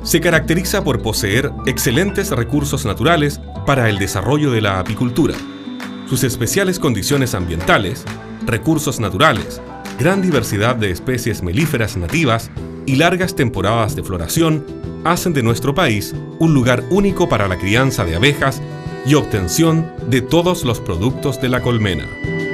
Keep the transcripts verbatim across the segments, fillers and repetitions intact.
se caracteriza por poseer excelentes recursos naturales para el desarrollo de la apicultura. Sus especiales condiciones ambientales, recursos naturales, gran diversidad de especies melíferas nativas y largas temporadas de floración hacen de nuestro país un lugar único para la crianza de abejas y obtención de todos los productos de la colmena.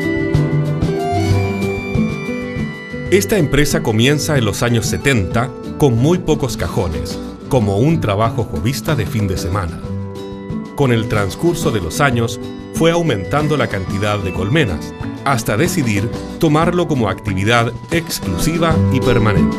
Esta empresa comienza en los años setenta con muy pocos cajones, como un trabajo jovista de fin de semana. Con el transcurso de los años, fue aumentando la cantidad de colmenas, hasta decidir tomarlo como actividad exclusiva y permanente.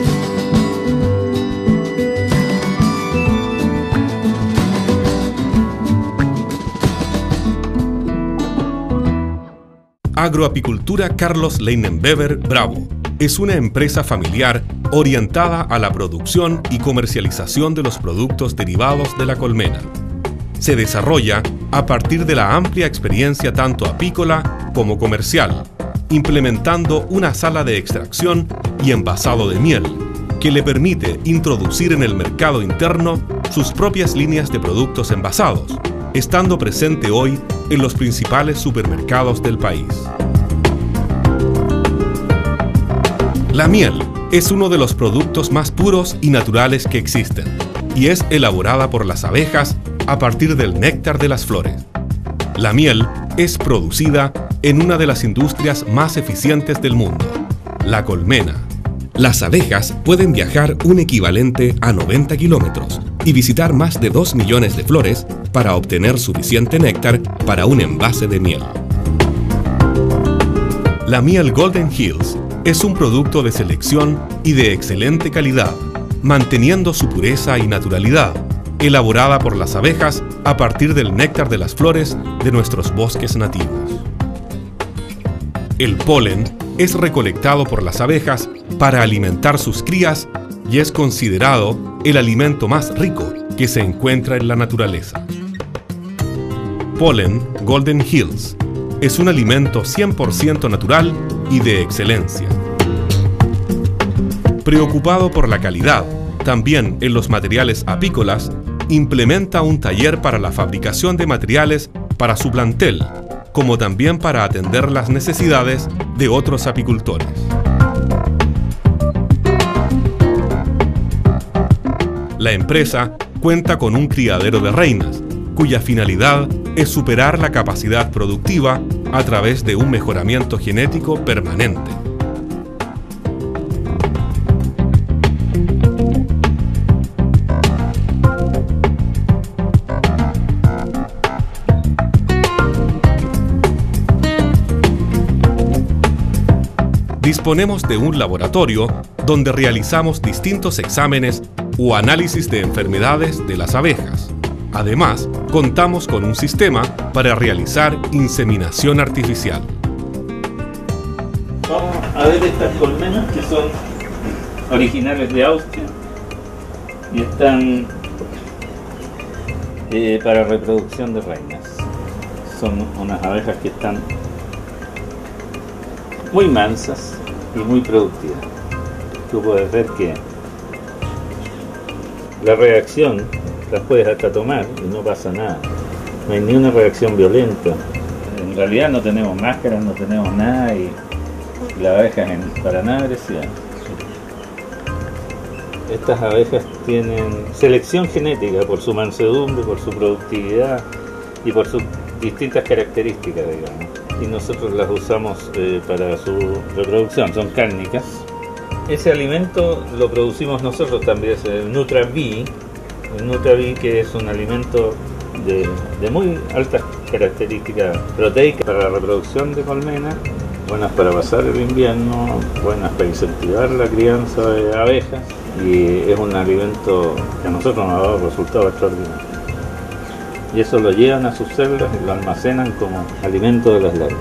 Agroapicultura Carlos Leinenweber Bravo es una empresa familiar orientada a la producción y comercialización de los productos derivados de la colmena. Se desarrolla a partir de la amplia experiencia tanto apícola como comercial, implementando una sala de extracción y envasado de miel, que le permite introducir en el mercado interno sus propias líneas de productos envasados, estando presente hoy en los principales supermercados del país. La miel es uno de los productos más puros y naturales que existen, y es elaborada por las abejas a partir del néctar de las flores. La miel es producida en una de las industrias más eficientes del mundo, la colmena. Las abejas pueden viajar un equivalente a noventa kilómetros y visitar más de dos millones de flores para obtener suficiente néctar para un envase de miel. La miel Golden Hills es un producto de selección y de excelente calidad, manteniendo su pureza y naturalidad, elaborada por las abejas a partir del néctar de las flores de nuestros bosques nativos. El polen es recolectado por las abejas para alimentar sus crías y es considerado el alimento más rico que se encuentra en la naturaleza. Polen Golden Hills es un alimento cien por ciento natural y de excelencia. Preocupado por la calidad, también en los materiales apícolas, implementa un taller para la fabricación de materiales para su plantel, como también para atender las necesidades de otros apicultores. La empresa cuenta con un criadero de reinas, cuya finalidad es superar la capacidad productiva a través de un mejoramiento genético permanente. Disponemos de un laboratorio donde realizamos distintos exámenes o análisis de enfermedades de las abejas. Además, contamos con un sistema para realizar inseminación artificial. Vamos a ver estas colmenas que son originales de Austria y están eh, para reproducción de reinas. Son unas abejas que están muy mansas y muy productivas. Tú puedes ver que la reacción las puedes hasta tomar y no pasa nada. No hay ni una reacción violenta. En realidad no tenemos máscaras, no tenemos nada y las abejas en, para nada agresivas. Estas abejas tienen selección genética por su mansedumbre, por su productividad y por sus distintas características, digamos. Y nosotros las usamos eh, para su reproducción, son cárnicas. Ese alimento lo producimos nosotros también, es el NutraV, el NutraV que es un alimento de, de muy altas características proteicas para la reproducción de colmenas, buenas para pasar el invierno, buenas para incentivar la crianza de abejas y es un alimento que a nosotros nos ha dado resultados extraordinarios. Y eso lo llevan a sus células y lo almacenan como alimento de las larvas.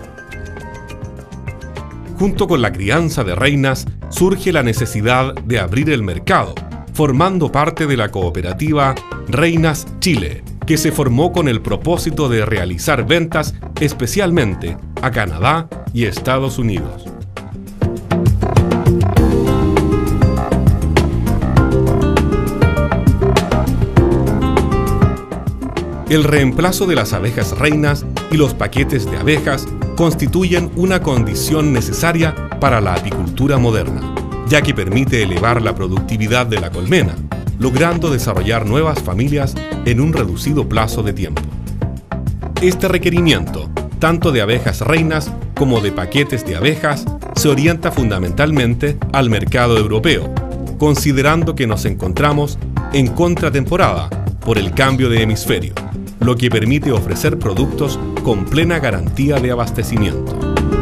Junto con la crianza de reinas, surge la necesidad de abrir el mercado, formando parte de la cooperativa Reinas Chile, que se formó con el propósito de realizar ventas especialmente a Canadá y Estados Unidos. El reemplazo de las abejas reinas y los paquetes de abejas constituyen una condición necesaria para la apicultura moderna, ya que permite elevar la productividad de la colmena, logrando desarrollar nuevas familias en un reducido plazo de tiempo. Este requerimiento, tanto de abejas reinas como de paquetes de abejas, se orienta fundamentalmente al mercado europeo, considerando que nos encontramos en contratemporada por el cambio de hemisferio, lo que permite ofrecer productos con plena garantía de abastecimiento.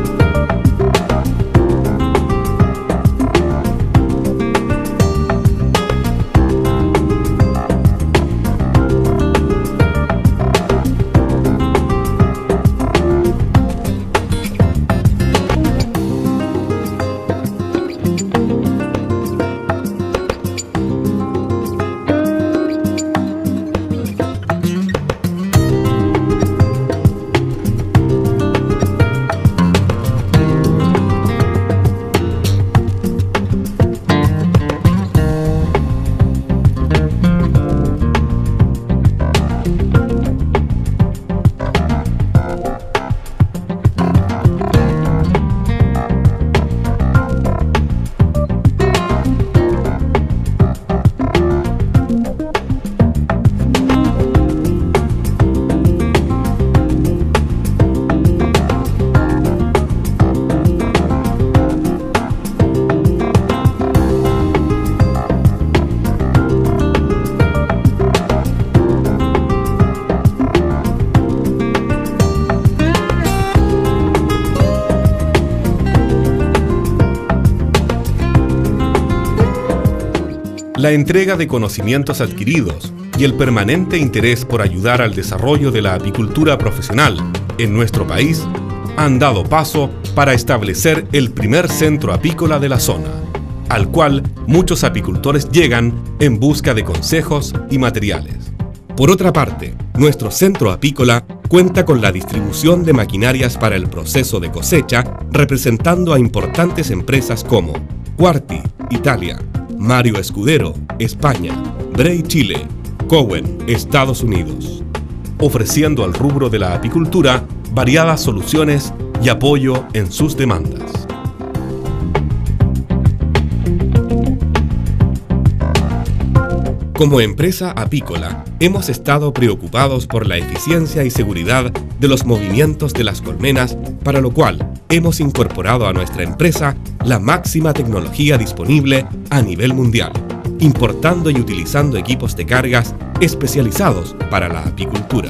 La entrega de conocimientos adquiridos y el permanente interés por ayudar al desarrollo de la apicultura profesional en nuestro país han dado paso para establecer el primer centro apícola de la zona, al cual muchos apicultores llegan en busca de consejos y materiales. Por otra parte, nuestro centro apícola cuenta con la distribución de maquinarias para el proceso de cosecha, representando a importantes empresas como Quarti, Italia, Mario Escudero, España, Bray, Chile, Cowen, Estados Unidos, ofreciendo al rubro de la apicultura variadas soluciones y apoyo en sus demandas. Como empresa apícola, hemos estado preocupados por la eficiencia y seguridad de los movimientos de las colmenas, para lo cual hemos incorporado a nuestra empresa la máxima tecnología disponible a nivel mundial, importando y utilizando equipos de cargas especializados para la apicultura.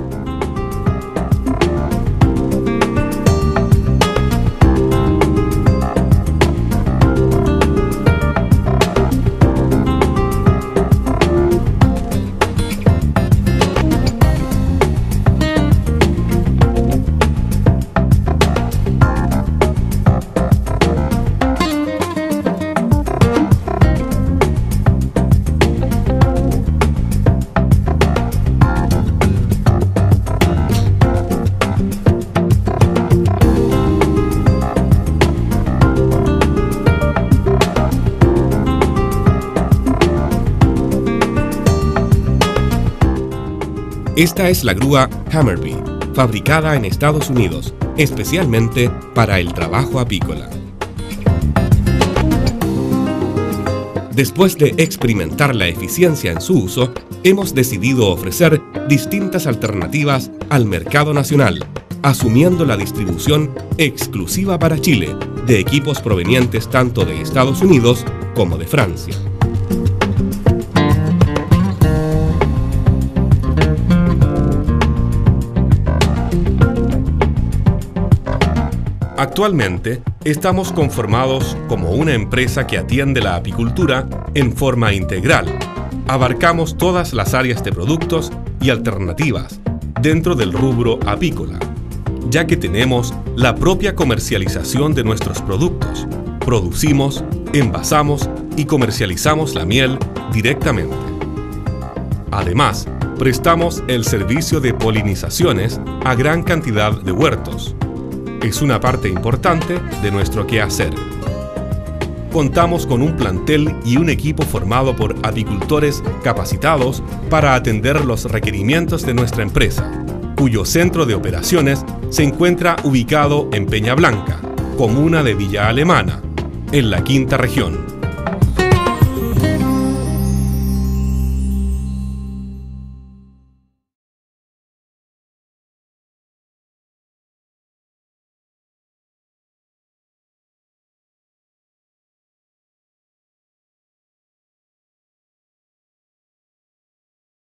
Esta es la grúa Hammerbee, fabricada en Estados Unidos, especialmente para el trabajo apícola. Después de experimentar la eficiencia en su uso, hemos decidido ofrecer distintas alternativas al mercado nacional, asumiendo la distribución exclusiva para Chile de equipos provenientes tanto de Estados Unidos como de Francia. Actualmente, estamos conformados como una empresa que atiende la apicultura en forma integral. Abarcamos todas las áreas de productos y alternativas dentro del rubro apícola, ya que tenemos la propia comercialización de nuestros productos. Producimos, envasamos y comercializamos la miel directamente. Además, prestamos el servicio de polinizaciones a gran cantidad de huertos. Es una parte importante de nuestro quehacer. contamos con un plantel y un equipo formado por apicultores capacitados para atender los requerimientos de nuestra empresa, cuyo centro de operaciones se encuentra ubicado en Peña Blanca, comuna de Villa Alemana, en la Quinta Región.